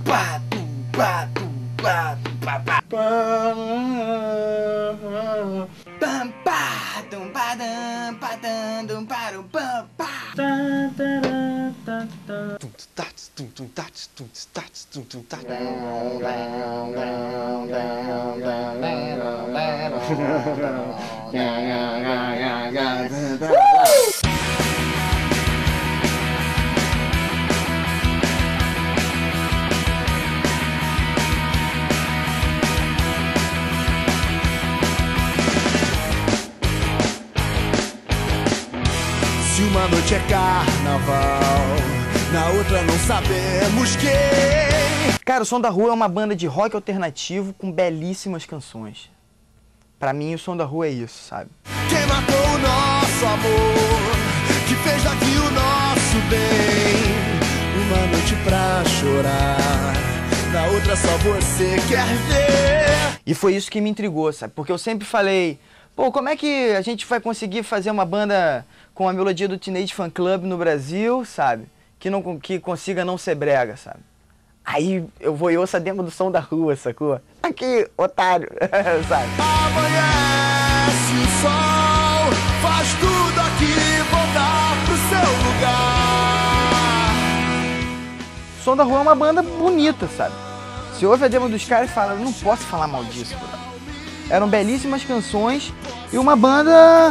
pá, tum, pá, tum, pá, tum, pá, pá. Pam, pá, tum, pá, dam, pá, dam, dum, pá, dum, pam, pá. Tum, tats, tum, tum, tats, tum, tats, tum, tum, tats. Se uma noite é carnaval, na outra não sabemos quem. Cara, o Som da Rua é uma banda de rock alternativo com belíssimas canções. Pra mim, o Som da Rua é isso, sabe? Quem matou o nosso amor, que fez daqui o nosso bem. Uma noite pra chorar, na outra só você quer ver. E foi isso que me intrigou, sabe? Porque eu sempre falei, pô, como é que a gente vai conseguir fazer uma banda com a melodia do Teenage Fan Club no Brasil, sabe? Que consiga não ser brega, sabe? Aí eu vou e ouço a demo do Som da Rua, sacou? Aqui, otário, sabe? Amanhece o sol, faz tudo aqui voltar pro seu lugar. Som da Rua é uma banda bonita, sabe? Você ouve a demo dos caras e fala, não posso falar mal disso, bro. Eram belíssimas canções e uma banda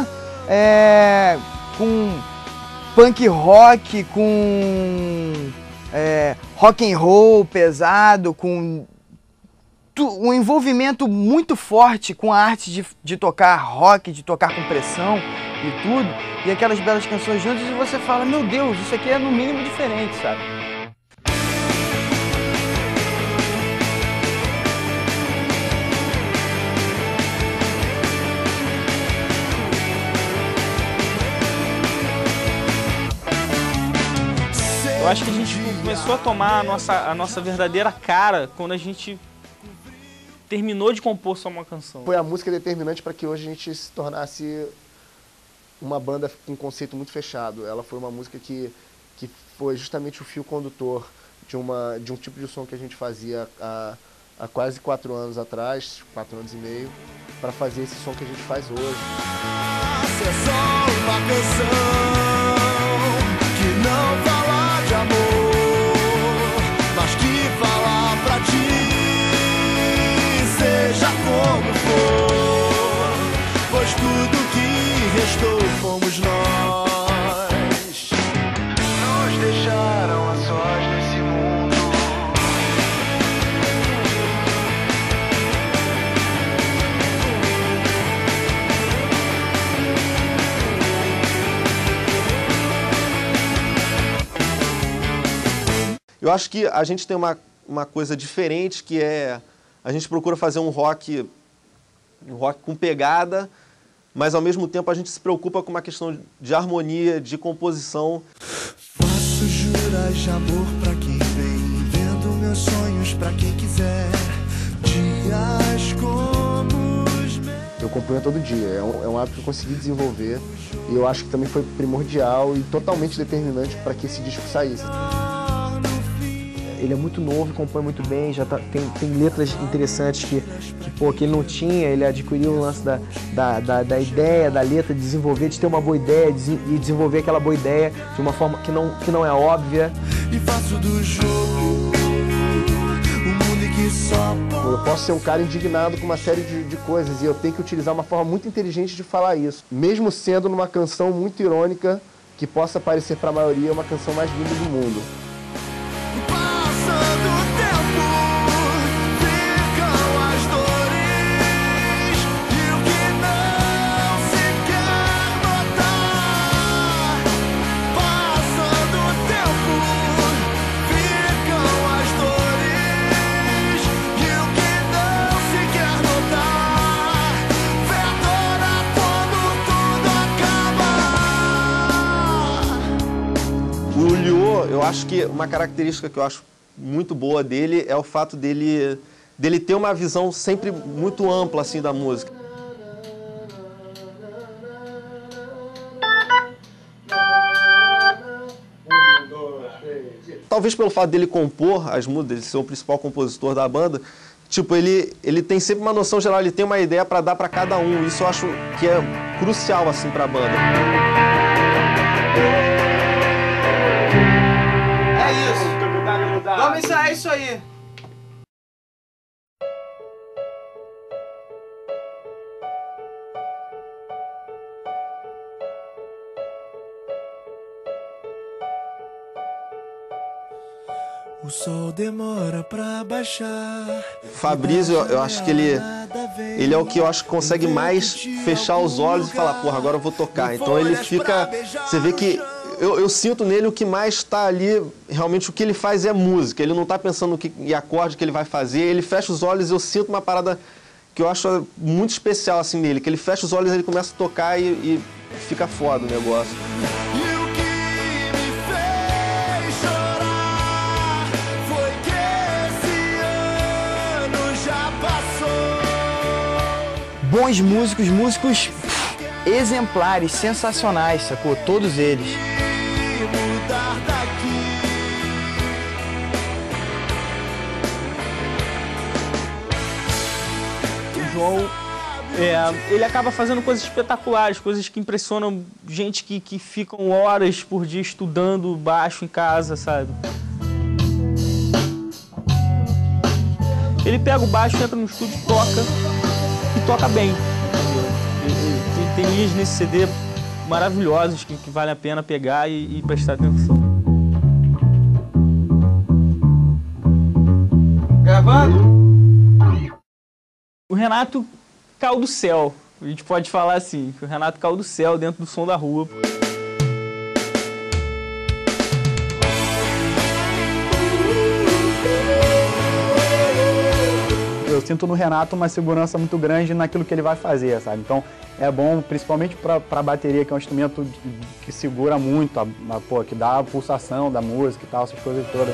com punk rock, com rock and roll pesado, com um envolvimento muito forte com a arte de tocar rock, de tocar com pressão e tudo, e aquelas belas canções juntas e você fala, meu Deus, isso aqui é no mínimo diferente, sabe? Eu acho que a gente começou a tomar a nossa verdadeira cara quando a gente terminou de compor só uma canção. Foi a música determinante para que hoje a gente se tornasse uma banda com um conceito muito fechado. Ela foi uma música que foi justamente o fio condutor de um tipo de som que a gente fazia há quase 4 anos atrás, 4 anos e meio, para fazer esse som que a gente faz hoje. É só uma canção que não fala de amor, mas que fala pra ti, seja como for, pois tudo que restou fomos nós. Nos deixaram a sós nesse mundo. Eu acho que a gente tem uma coisa diferente, que é a gente procura fazer um rock com pegada, mas ao mesmo tempo a gente se preocupa com uma questão de harmonia, de composição. Faço juras de amor pra quem vem, vendo meus sonhos pra quem quiser, dias como os meus. Eu componho todo dia, é um hábito que eu consegui desenvolver e eu acho que também foi primordial e totalmente determinante para que esse disco saísse. Ele é muito novo, compõe muito bem, já tem letras interessantes que ele não tinha, ele adquiriu o lance da ideia, da letra, de desenvolver, de ter uma boa ideia e desenvolver aquela boa ideia de uma forma que não é óbvia. E faço do jogo o mundo que só pode. Eu posso ser um cara indignado com uma série de coisas e eu tenho que utilizar uma forma muito inteligente de falar isso, mesmo sendo numa canção muito irônica que possa parecer para a maioria uma canção mais linda do mundo. Passando o tempo, ficam as dores e o que não se quer notar. Passando o tempo, ficam as dores e o que não se quer notar. Verdora quando tudo acaba. O Lyo, eu acho que uma característica que eu acho muito boa dele é o fato dele ter uma visão sempre muito ampla assim da música. talvez pelo fato dele compor as músicas, ele ser o principal compositor da banda, tipo, ele tem sempre uma noção geral, ele tem uma ideia para dar para cada um. Isso eu acho que é crucial, assim, pra banda. É isso. Vamos ensaiar isso aí. O sol demora pra baixar. Fabrício, eu acho que ele é o que eu acho que consegue mais fechar os olhos e falar, porra, agora eu vou tocar. Então ele fica, você vê que eu sinto nele o que mais está ali, realmente o que ele faz é música. Ele não está pensando no que e acorde que ele vai fazer, ele fecha os olhos, eu sinto uma parada que eu acho muito especial assim nele, que ele fecha os olhos, ele começa a tocar e fica foda o negócio. Bons músicos, músicos exemplares, sensacionais, sacou? Todos eles. O João, ele acaba fazendo coisas espetaculares, coisas que impressionam gente que ficam horas por dia estudando baixo em casa, sabe? Ele pega o baixo, entra no estúdio, toca e toca bem. Tem linhas nesse CD maravilhosas que vale a pena pegar e prestar atenção. Gravando? O Renato caiu do céu, a gente pode falar assim, que o Renato caiu do céu dentro do Som da Rua. Eu sinto no Renato uma segurança muito grande naquilo que ele vai fazer, sabe? Então é bom, principalmente para a bateria, que é um instrumento que segura muito, pô, que dá a pulsação da música e tal, essas coisas todas.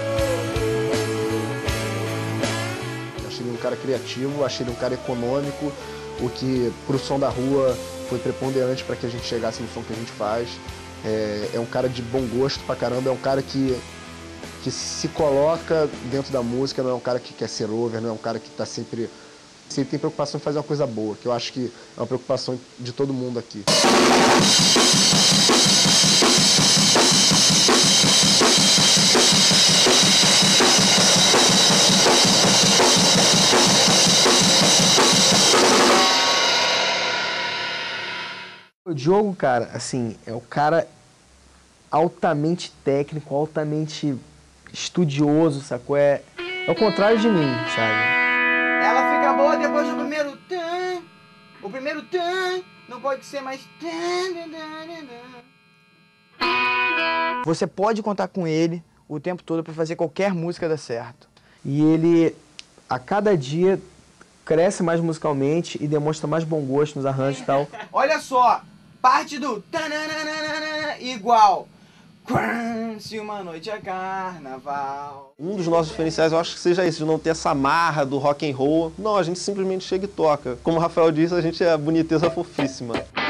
Achei ele um cara criativo, achei ele um cara econômico, o que pro Som da Rua foi preponderante para que a gente chegasse no som que a gente faz. É um cara de bom gosto pra caramba, é um cara que se coloca dentro da música, não é um cara que quer ser over, não é um cara que tá sempre tem preocupação em fazer uma coisa boa, que eu acho que é uma preocupação de todo mundo aqui. O Diogo, cara, assim, é o cara altamente técnico, altamente estudioso, sacou? É o contrário de mim, sabe? Ela fica boa depois do primeiro tan. O primeiro tan não pode ser mais tan. Você pode contar com ele o tempo todo para fazer qualquer música dar certo. E ele, a cada dia, cresce mais musicalmente e demonstra mais bom gosto nos arranjos e tal. Olha só, parte do igual. Se uma noite é carnaval. Um dos nossos diferenciais, eu acho que seja isso, de não ter essa marra do rock and roll. Não, a gente simplesmente chega e toca. Como o Rafael disse, a gente é boniteza fofíssima.